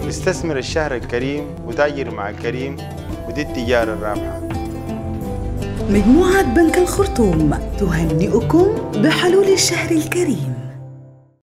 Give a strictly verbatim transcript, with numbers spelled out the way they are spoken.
استثمر الشهر الكريم وتاجر مع كريم، ودي التجارة الرابحة. مجموعة بنك الخرطوم تهنئكم بحلول الشهر الكريم.